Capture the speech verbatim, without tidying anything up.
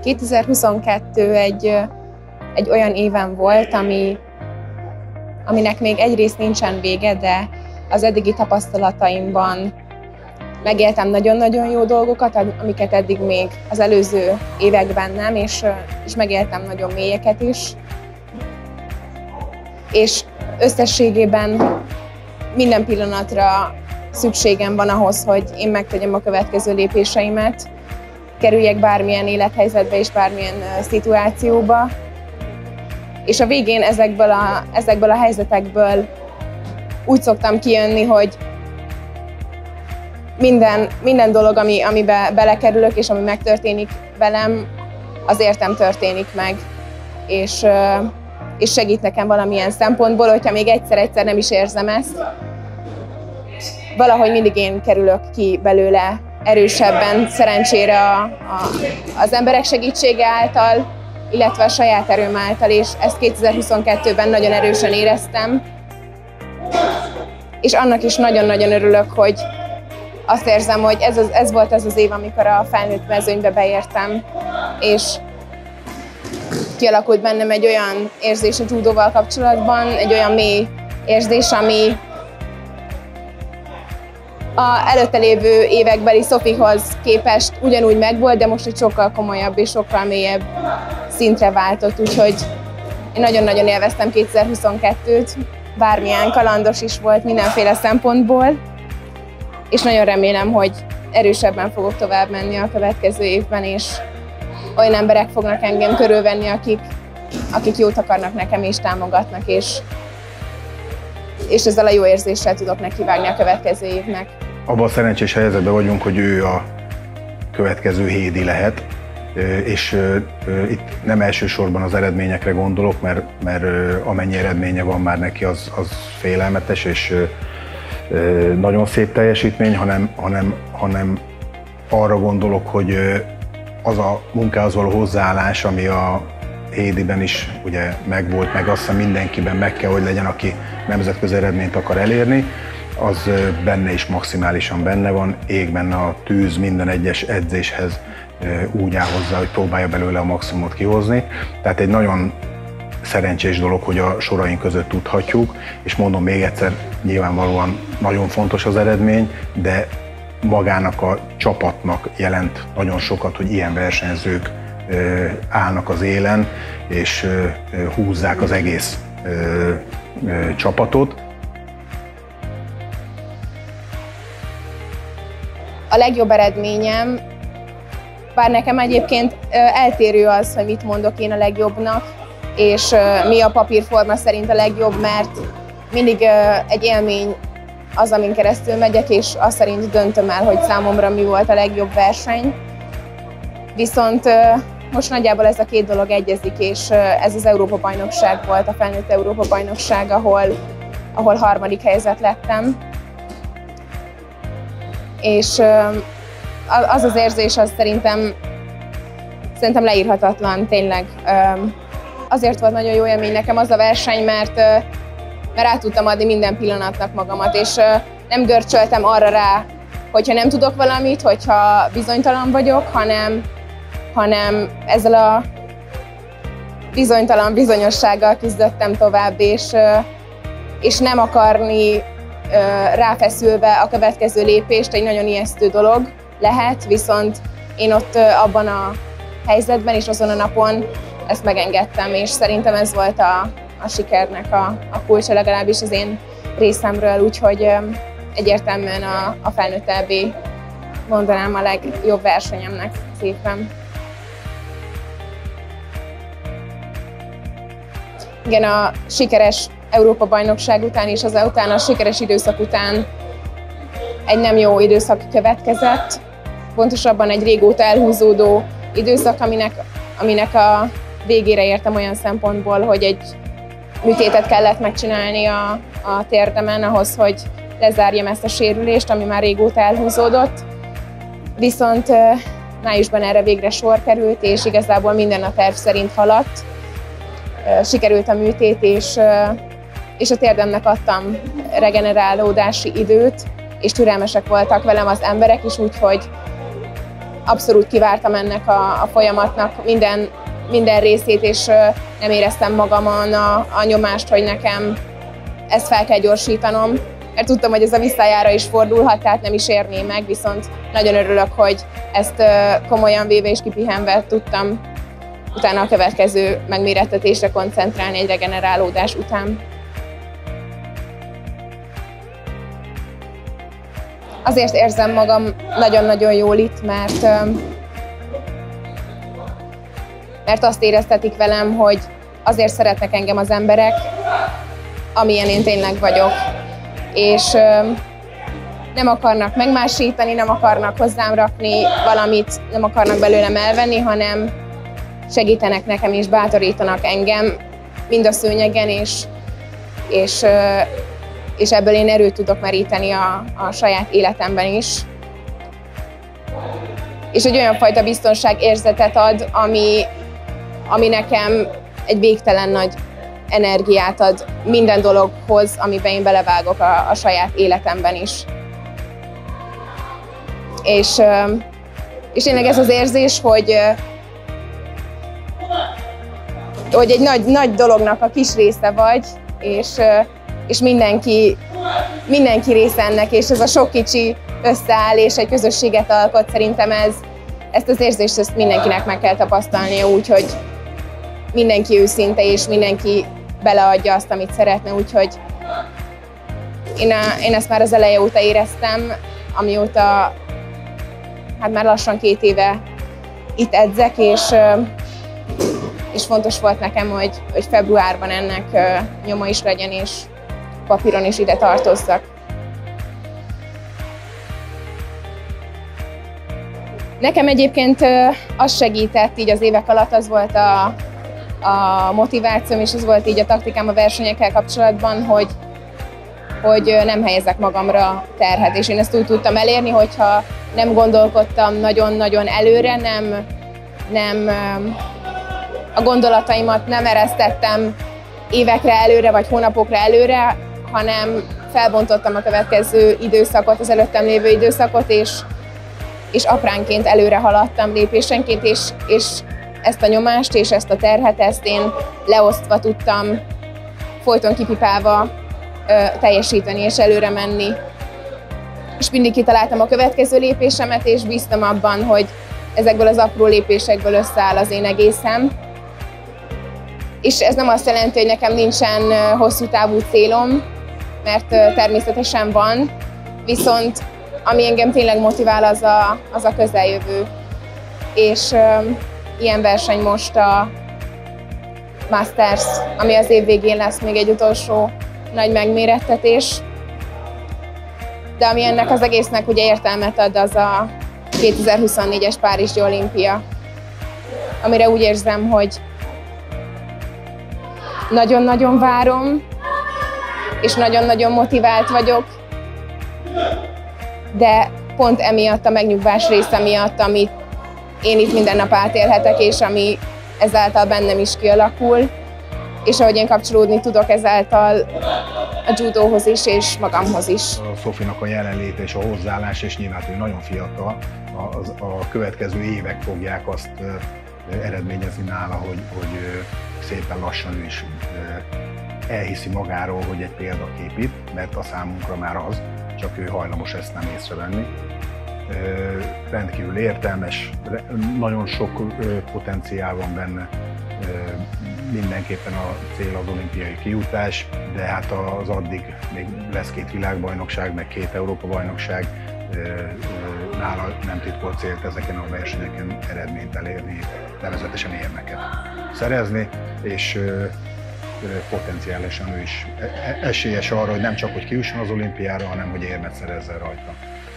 kétezer-huszonkettő egy, egy olyan éven volt, ami, aminek még egyrészt nincsen vége, de az eddigi tapasztalataimban megéltem nagyon-nagyon jó dolgokat, amiket eddig még az előző években nem, és, és megéltem nagyon mélyeket is. És összességében minden pillanatra szükségem van ahhoz, hogy én megtegyem a következő lépéseimet, kerüljek bármilyen élethelyzetbe és bármilyen szituációba. És a végén ezekből a, ezekből a helyzetekből úgy szoktam kijönni, hogy minden, minden dolog, ami, amibe belekerülök és ami megtörténik velem, az értem történik meg. És, és segít nekem valamilyen szempontból, hogyha még egyszer-egyszer nem is érzem ezt. Valahogy mindig én kerülök ki belőle erősebben, szerencsére a, a, az emberek segítsége által, illetve a saját erőm által, és ezt kétezer-huszonkettőben nagyon erősen éreztem. És annak is nagyon-nagyon örülök, hogy azt érzem, hogy ez, az, ez volt az az év, amikor a felnőtt mezőnybe beértem, és kialakult bennem egy olyan érzés a judóval kapcsolatban, egy olyan mély érzés, ami a előtte lévő évekbeli Sofihoz képest ugyanúgy megvolt, de most egy sokkal komolyabb és sokkal mélyebb szintre váltott, úgyhogy én nagyon-nagyon élveztem kétezer-huszonkettőt, bármilyen kalandos is volt mindenféle szempontból, és nagyon remélem, hogy erősebben fogok tovább menni a következő évben, és olyan emberek fognak engem körülvenni, akik, akik jót akarnak nekem és támogatnak, és, és ezzel a jó érzéssel tudok nekivágni a következő évnek. Abban a szerencsés helyzetben vagyunk, hogy ő a következő Hédi lehet, és itt nem elsősorban az eredményekre gondolok, mert, mert amennyi eredménye van már neki, az, az félelmetes, és nagyon szép teljesítmény, hanem, hanem, hanem arra gondolok, hogy az a munkához való hozzáállás, ami a Hédiben is ugye megvolt, meg azt hiszem mindenkiben meg kell, hogy legyen, aki nemzetközi eredményt akar elérni, az benne is maximálisan benne van, ég benne a tűz minden egyes edzéshez úgy áll hozzá, hogy próbálja belőle a maximumot kihozni. Tehát egy nagyon szerencsés dolog, hogy a soraink között tudhatjuk, és mondom még egyszer, nyilvánvalóan nagyon fontos az eredmény, de magának a csapatnak jelent nagyon sokat, hogy ilyen versenyzők állnak az élen, és húzzák az egész csapatot. A legjobb eredményem, bár nekem egyébként eltérő az, hogy mit mondok én a legjobbnak, és mi a papírforma szerint a legjobb, mert mindig egy élmény az, amin keresztül megyek, és azt szerint döntöm el, hogy számomra mi volt a legjobb verseny. Viszont most nagyjából ez a két dolog egyezik, és ez az Európa-bajnokság volt, a felnőtt Európa-bajnokság, ahol, ahol harmadik helyzet lettem. És az az érzés, az szerintem, szerintem leírhatatlan, tényleg. Azért volt nagyon jó élmény nekem az a verseny, mert, mert át tudtam adni minden pillanatnak magamat, és nem görcsöltem arra rá, hogyha nem tudok valamit, hogyha bizonytalan vagyok, hanem, hanem ezzel a bizonytalan bizonyossággal küzdöttem tovább, és, és nem akarni ráfeszülve a következő lépést egy nagyon ijesztő dolog lehet, viszont én ott abban a helyzetben és azon a napon ezt megengedtem, és szerintem ez volt a, a sikernek a, a kulcsa, legalábbis az én részemről, úgyhogy egyértelműen a, a felnőtt é bé mondanám a legjobb versenyemnek szépen. Igen, a sikeres Európa-bajnokság után és az után a sikeres időszak után egy nem jó időszak következett, pontosabban egy régóta elhúzódó időszak, aminek, aminek a végére értem olyan szempontból, hogy egy műtétet kellett megcsinálni a, a térdemen ahhoz, hogy lezárjam ezt a sérülést, ami már régóta elhúzódott. Viszont májusban erre végre sor került, és igazából minden a terv szerint haladt. Sikerült a műtét, és, és a térdemnek adtam regenerálódási időt, és türelmesek voltak velem az emberek is, úgyhogy abszolút kivártam ennek a, a folyamatnak minden, minden részét, és nem éreztem magamon a, a nyomást, hogy nekem ezt fel kell gyorsítanom, mert tudtam, hogy ez a visszájára is fordulhat, tehát nem is érné meg, viszont nagyon örülök, hogy ezt komolyan véve és kipihenve tudtam utána a következő megmérettetésre koncentrálni egy regenerálódás után. Azért érzem magam nagyon-nagyon jól itt, mert, mert azt éreztetik velem, hogy azért szeretnek engem az emberek, amilyen én tényleg vagyok. És nem akarnak megmásítani, nem akarnak hozzám rakni valamit, nem akarnak belőlem elvenni, hanem segítenek nekem és bátorítanak engem mind a szőnyegen, és, és, és ebből én erőt tudok meríteni a, a saját életemben is. És egy olyan fajta biztonságérzetet ad, ami, ami nekem egy végtelen nagy energiát ad minden dologhoz, amiben én belevágok a, a saját életemben is. És, és tényleg ez az érzés, hogy, hogy egy nagy, nagy dolognak a kis része vagy, és, és mindenki, mindenki része ennek, és ez a sok kicsi összeáll, és egy közösséget alkot, szerintem ez, ezt az érzést ezt mindenkinek meg kell tapasztalnia, úgyhogy mindenki őszinte, és mindenki beleadja azt, amit szeretne, úgyhogy én, a, én ezt már az eleje óta éreztem, amióta hát már lassan két éve itt edzek, és, és fontos volt nekem, hogy, hogy februárban ennek nyoma is legyen, és papíron is ide tartozzak. Nekem egyébként az segített így az évek alatt, az volt a, a motivációm, és az volt így a taktikám a versenyekkel kapcsolatban, hogy, hogy nem helyezek magamra terhet, és én ezt úgy tudtam elérni, hogyha nem gondolkodtam nagyon-nagyon előre, nem, nem a gondolataimat nem eresztettem évekre előre, vagy hónapokra előre, hanem felbontottam a következő időszakot, az előttem lévő időszakot, és, és apránként előre haladtam lépésenként, és, és ezt a nyomást és ezt a terhet, ezt én leosztva tudtam folyton kipipálva ö, teljesíteni és előre menni. És mindig kitaláltam a következő lépésemet, és bíztam abban, hogy ezekből az apró lépésekből összeáll az én egészem. És ez nem azt jelenti, hogy nekem nincsen hosszú távú célom, mert természetesen van, viszont ami engem tényleg motivál, az a, az a közeljövő. És ö, ilyen verseny most a Masters, ami az év végén lesz még egy utolsó nagy megmérettetés. De ami ennek az egésznek ugye értelmet ad, az a kétezer-huszonnégyes Párizsi olimpia, amire úgy érzem, hogy nagyon-nagyon várom, és nagyon-nagyon motivált vagyok, de pont emiatt, a megnyugvás része miatt, amit én itt minden nap átélhetek, és ami ezáltal bennem is kialakul, és ahogy én kapcsolódni tudok ezáltal a judóhoz is, és magamhoz is. A Sofinak a jelenléte és a hozzáállás, és nyilván ő nagyon fiatal, a, a következő évek fogják azt eredményezni nála, hogy, hogy szépen lassan ő is elhiszi magáról, hogy egy példakép itt, mert a számunkra már az, csak ő hajlamos ezt nem észrevenni. Rendkívül értelmes, nagyon sok potenciál van benne, mindenképpen a cél az olimpiai kijutás, de hát az addig még lesz két világbajnokság, meg két Európa-bajnokság, nála nem titkolt célt ezeken a versenyeken eredményt elérni, nevezetesen érmeket szerezni, és potenciálisan ő is esélyes arra, hogy nem csak hogy kijusson az olimpiára, hanem hogy érmet szerezzen rajta.